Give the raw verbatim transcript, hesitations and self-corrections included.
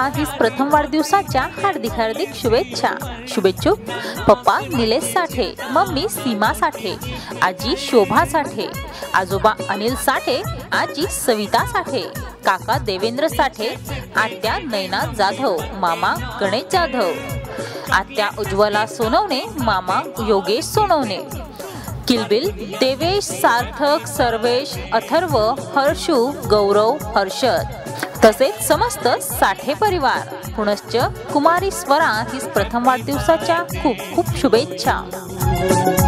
हीच प्रथम वाढदिवसाच्या हार्दिक हार्दिक शुभेच्छा। शुभेच्छुक पप्पा निलेश साठे, मम्मी सीमा साठे, आजी शोभा साठे, आजोबा अनिल साठे, आजी सविता साठे, काका देवेंद्र साठे, आत्या नैना जाधव, मामा गणेश जाधव, आत्या उज्ज्वला सोनवणे, मामा योगेश सोनवणे, किलबिल देवेश, सार्थक, सर्वेश, अथर्व, हर्षू, गौरव, हर्षद तसेच समस्त साठे परिवार। पुनश्च कुमारी स्वरा हीच प्रथम वाढदिवसाच्या खूप खूप शुभेच्छा।